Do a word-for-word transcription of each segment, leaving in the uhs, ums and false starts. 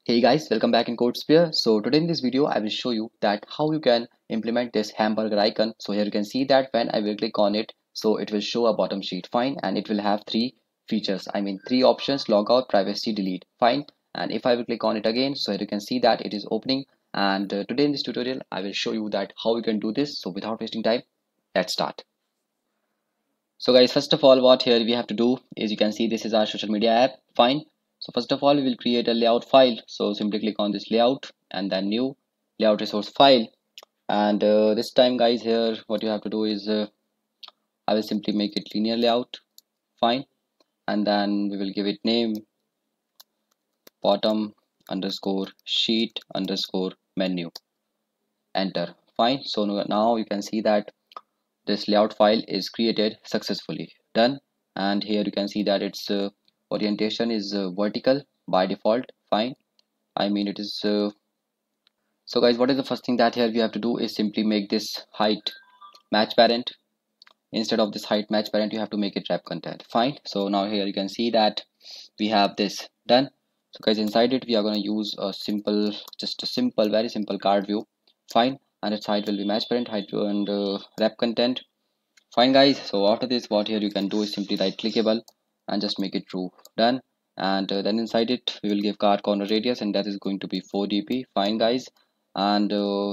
Hey guys, welcome back in CodeSphere. So today in this video, I will show you that how you can implement this hamburger icon. So here you can see that when I will click on it, so it will show a bottom sheet, fine, and it will have three features. I mean three options: logout, privacy, delete, fine. And if I will click on it again, so here you can see that it is opening. And uh, today in this tutorial, I will show you that how you can do this. So without wasting time, let's start. So guys, first of all, what here we have to do is you can see this is our social media app, fine. So first of all, we will create a layout file. So simply click on this layout and then new layout resource file. And uh, this time guys, here what you have to do is uh, I will simply make it linear layout, fine. And then we will give it name bottom underscore sheet underscore menu, enter, fine. So now you can see that this layout file is created successfully, done. And here you can see that its uh, orientation is uh, vertical by default, fine. I mean it is uh, so guys, what is the first thing that here we have to do is simply make this height match parent. Instead of this height match parent, you have to make it wrap content, fine. So now here you can see that we have this done. So guys, inside it we are going to use a simple just a simple very simple card view, fine. And its height will be match parent, height view, and uh, wrap content, fine guys. So after this, what here you can do is simply right clickable and just make it true, done. And uh, then inside it we will give card corner radius, and that is going to be four d p, fine guys. And uh,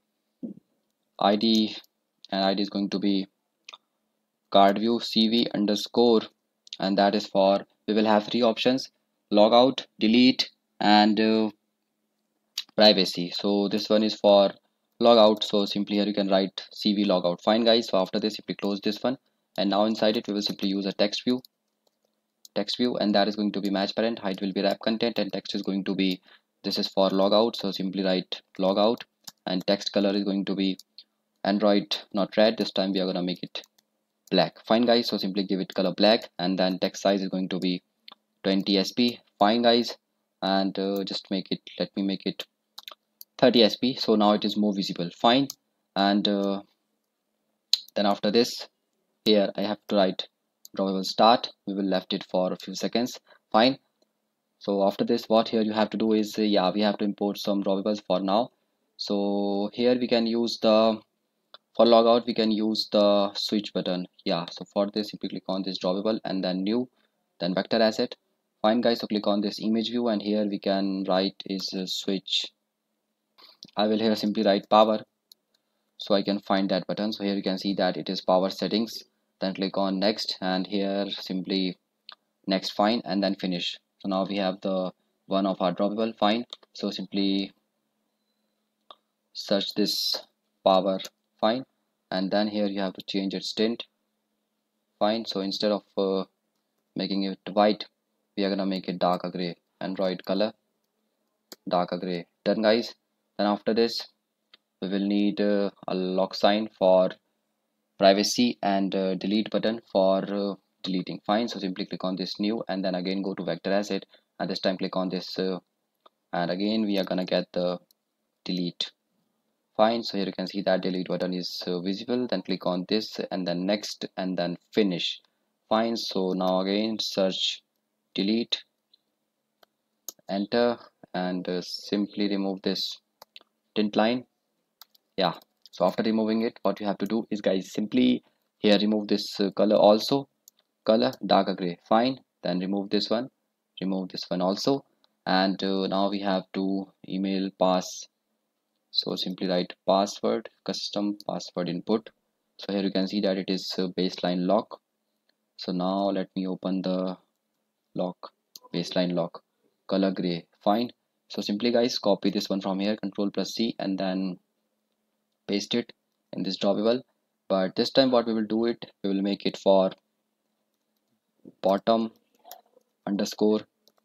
id and id is going to be card view cv underscore, and that is for we will have three options: logout, delete, and uh, privacy. So this one is for logout, so simply here you can write cv logout, fine guys. So after this, simply close this one, and now inside it we will simply use a text view text view and that is going to be match parent, height will be wrap content, and text is going to be, this is for logout, so simply write logout. And text color is going to be Android, not red, this time we are gonna make it black, fine guys. So simply give it color black, and then text size is going to be twenty S P, fine guys. And uh, just make it, let me make it thirty S P, so now it is more visible, fine. And uh, then after this, here I have to write drawable start, we will left it for a few seconds, fine. So after this, what here you have to do is uh, yeah, we have to import some drawables for now. So here we can use the, for logout we can use the switch button, yeah. So for this, simply click on this drawable and then new, then vector asset, fine guys. So click on this image view, and here we can write is uh, switch. I will here simply write power, so I can find that button. So here you can see that it is power settings, then click on next, and here simply next, fine, and then finish. So now we have the one of our drawable, fine. So simply search this power, fine, and then here you have to change its tint, fine. So instead of uh, making it white, we are gonna make it darker gray, Android color darker gray, done guys. Then after this, we will need uh, a lock sign for privacy, and uh, delete button for uh, deleting, fine. So simply click on this new, and then again go to vector asset, and this time click on this uh, and again we are gonna get the delete, fine. So here you can see that delete button is uh, visible, then click on this and then next and then finish, fine. So now again search delete, enter, and uh, simply remove this tint line, yeah. So after removing it, what you have to do is guys, simply here remove this uh, color also, color darker gray, fine. Then remove this one, remove this one also. And uh, now we have to email pass, so simply write password custom password input. So here you can see that it is uh, baseline lock. So now let me open the lock, baseline lock, color gray, fine. So simply guys, copy this one from here, control plus C, and then paste it in this drawable. But this time what we will do it, we will make it for bottom underscore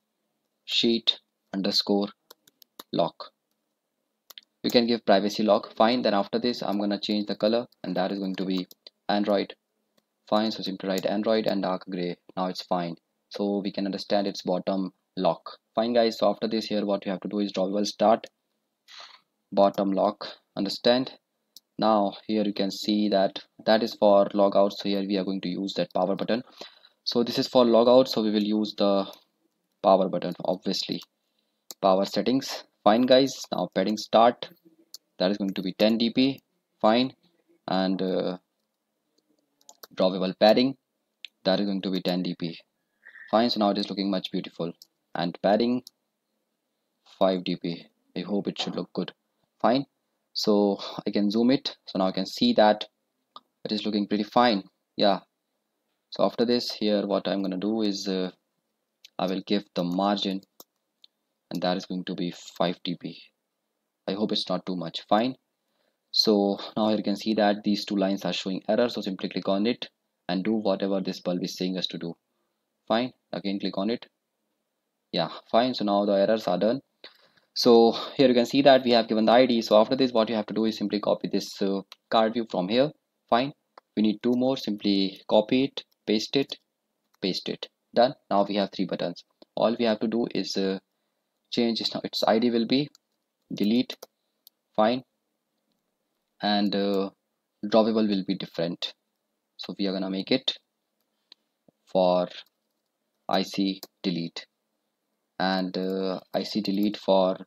sheet underscore lock. You can give privacy lock, fine. Then after this, I'm gonna change the color, and that is going to be Android, fine. So simply write Android and dark gray, now it's fine. So we can understand it's bottom lock, fine guys. So after this, here what you have to do is drawable start bottom lock, understand. Now here you can see that that is for logout, so here we are going to use that power button. So this is for logout, so we will use the power button obviously, Power settings, fine guys. Now padding start, that is going to be ten D P, fine. And uh, drawable padding, that is going to be ten D P, fine. So now it is looking much beautiful. And padding five D P, I hope it should look good, fine. So I can zoom it, so now I can see that it is looking pretty fine. Yeah, so after this here what I'm gonna do is uh, I will give the margin, and that is going to be five D P. I hope it's not too much, fine. So now you can see that these two lines are showing error, so simply click on it and do whatever this bulb is saying us to do, fine. Again click on it, yeah, fine. So now the errors are done. So here you can see that we have given the I D. So after this what you have to do is simply copy this uh, card view from here, fine. We need two more, simply copy it, paste it, paste it, done. Now we have three buttons. All we have to do is uh, change its, its I D will be delete, fine. And uh, drawable will be different, so we are gonna make it for I C delete, and uh, I C delete for,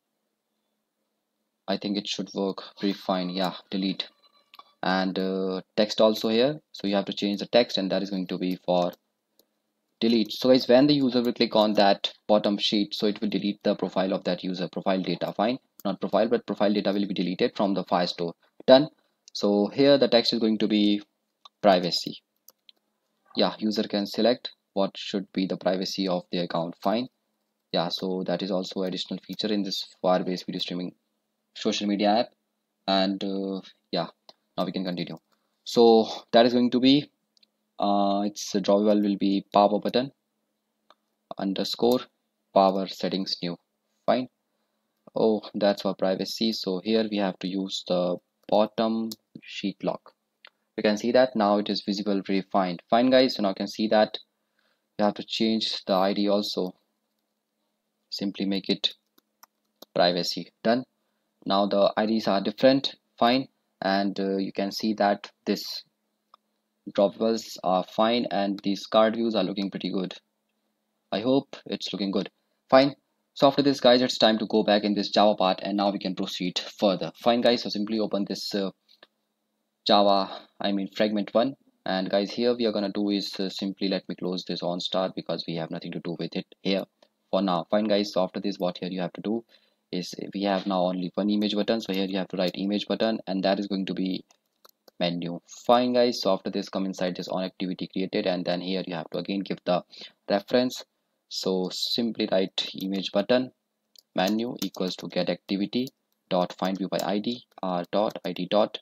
I think it should work pretty fine, yeah, delete. And uh, text also here, so you have to change the text, and that is going to be for delete. So guys, when the user will click on that bottom sheet, so it will delete the profile of that user, profile data, fine. Not profile, but profile data will be deleted from the Firestore, done. So here the text is going to be privacy, yeah. User can select what should be the privacy of the account, fine. Yeah, so that is also additional feature in this Firebase video streaming social media app. And uh, yeah, now we can continue. So that is going to be uh, its drawable will be power button underscore power settings new, fine. Oh, that's for privacy, so here we have to use the bottom sheet lock. You can see that now it is visible very fine, fine guys. So now you can see that you have to change the I D also, simply make it privacy, done. Now the I Ds are different, fine. And uh, you can see that this drawables are fine, and these card views are looking pretty good. I hope it's looking good, fine. So after this guys, it's time to go back in this Java part, and now we can proceed further, fine guys. So simply open this uh, Java, I mean fragment one, and guys here we are gonna do is uh, simply let me close this on start because we have nothing to do with it here for now, fine guys. So after this what here you have to do is, we have now only one image button, so here you have to write image button, and that is going to be menu, fine guys. So after this come inside this on activity created, and then here you have to again give the reference. So simply write image button menu equals to get activity dot find view by id r dot id dot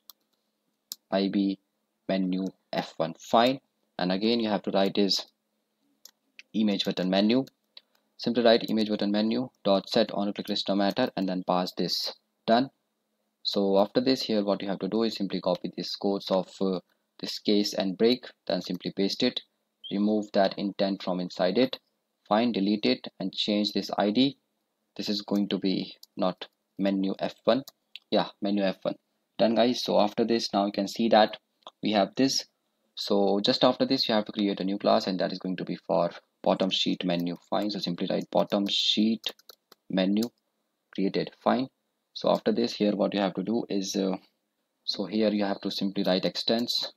ib menu f one, fine. And again you have to write is image button menu, simply write image button menu dot set on click list no matter, and then pass this, done. So after this here what you have to do is simply copy this codes of uh, this case and break, then simply paste it, remove that intent from inside it, fine, delete it, and change this I D. This is going to be not menu F one, yeah, menu F one, done guys. So after this now you can see that we have this. So just after this you have to create a new class, and that is going to be for bottom sheet menu, fine. So simply write bottom sheet menu created, fine. So after this here what you have to do is uh, so here you have to simply write extends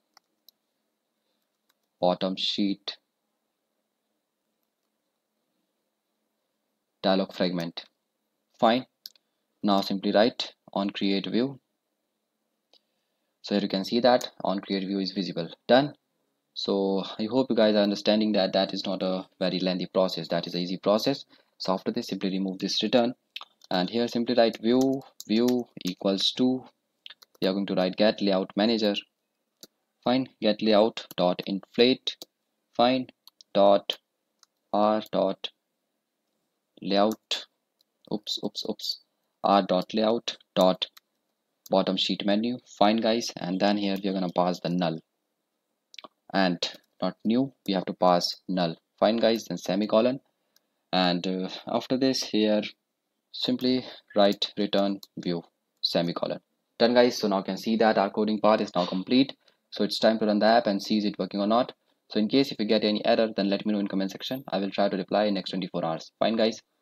bottom sheet dialog fragment, fine. Now simply write on create view. So here you can see that on create view is visible, done. So I hope you guys are understanding that that is not a very lengthy process, that is an easy process. So after this simply remove this return, and here simply write view view equals to, we are going to write get layout manager, fine, get layout dot inflate, fine, dot r dot layout, oops oops oops r dot layout dot bottom sheet menu, fine guys. And then here we are going to pass the null, and not new, we have to pass null, fine guys, then semicolon. And uh, after this here simply write return view semicolon, done guys. So now you can see that our coding part is now complete. So it's time to run the app and see is it working or not. So in case if you get any error, then let me know in comment section. I will try to reply in next twenty-four hours, fine guys.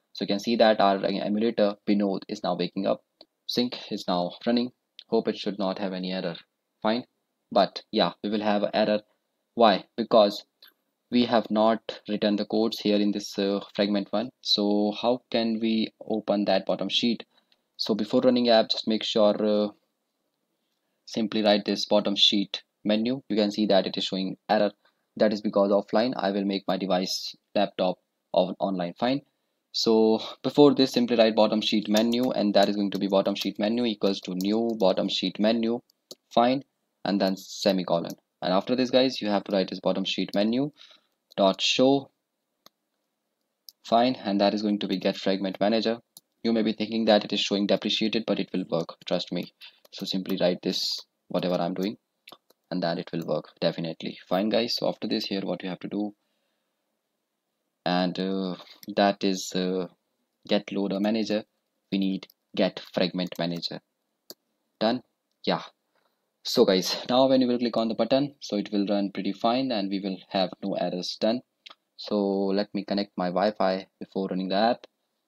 So you can see that our emulator Binod is now waking up. Sync is now running. Hope it should not have any error. Fine. But yeah, we will have an error. Why? Because we have not written the codes here in this uh, fragment one. So how can we open that bottom sheet? So before running app, just make sure uh, simply write this bottom sheet menu. You can see that it is showing error. That is because offline I will make my device laptop on online. Fine. So before this, simply write bottom sheet menu, and that is going to be bottom sheet menu equals to new bottom sheet menu. Fine. And then semicolon. And after this, guys, you have to write this bottom sheet menu dot show. Fine. And that is going to be get fragment manager. You may be thinking that it is showing depreciated, but it will work, trust me. So simply write this whatever I'm doing, and then it will work definitely. Fine, guys. So after this, here what you have to do, and uh, that is uh, get loader manager. We need get fragment manager. Done. Yeah. So guys, now when you will click on the button, so it will run pretty fine and we will have no errors. Done. So let me connect my Wi-Fi before running the app.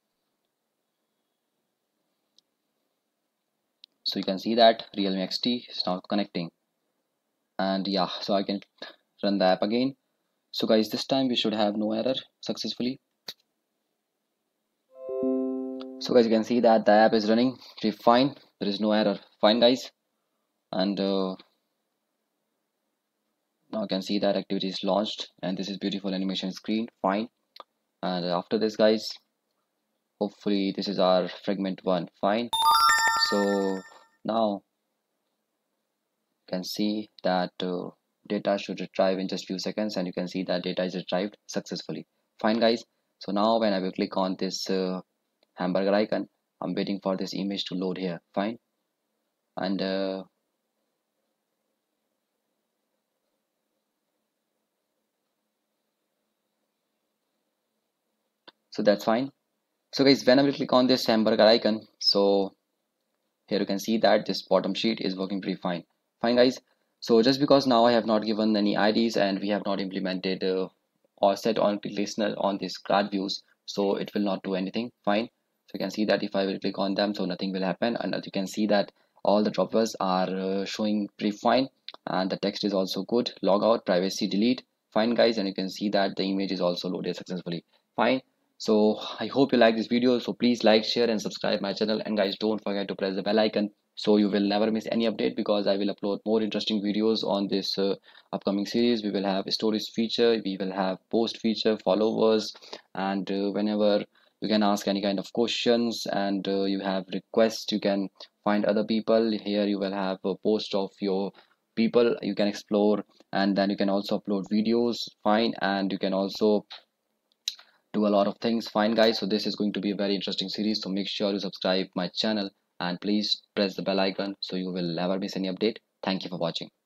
So you can see that Realme X T is now connecting, and yeah, so I can run the app again. So guys, this time we should have no error successfully. So guys, you can see that the app is running pretty fine. There is no error. Fine, guys. And uh, now you can see that activity is launched, and this is beautiful animation screen. Fine. And after this, guys, hopefully this is our fragment one. Fine. So now you can see that uh, data should retrieve in just few seconds, and you can see that data is retrieved successfully. Fine, guys. So now when I will click on this uh, hamburger icon, I'm waiting for this image to load here. Fine. And uh, so that's fine. So guys, when I will click on this hamburger icon, so here you can see that this bottom sheet is working pretty fine. Fine, guys. So just because now I have not given any I Ds and we have not implemented uh, or set on listener on this card views, so it will not do anything. Fine. So you can see that if I will click on them, so nothing will happen. And as you can see that all the droppers are uh, showing pretty fine, and the text is also good. Logout, privacy, delete. Fine, guys. And you can see that the image is also loaded successfully. Fine. So I hope you like this video. So please like, share and subscribe my channel, and guys, don't forget to press the bell icon so you will never miss any update, because I will upload more interesting videos on this uh, upcoming series. We will have stories feature, we will have post feature, followers, and uh, whenever you can ask any kind of questions, and uh, you have requests, you can find other people here. You will have a post of your people you can explore, and then you can also upload videos. Fine. And you can also do a lot of things. Fine, guys. So this is going to be a very interesting series, so make sure you subscribe my channel and please press the bell icon so you will never miss any update. Thank you for watching.